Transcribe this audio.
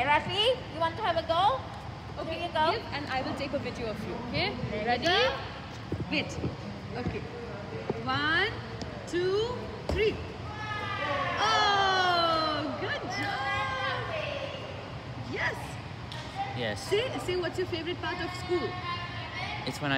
Rafi, you want to have a go? Okay, you go. give and I will take a video of you. Okay? Ready? Wait. Okay. 1, 2, 3. Oh, good job. Yes. Yes. Say what's your favorite part of school? It's when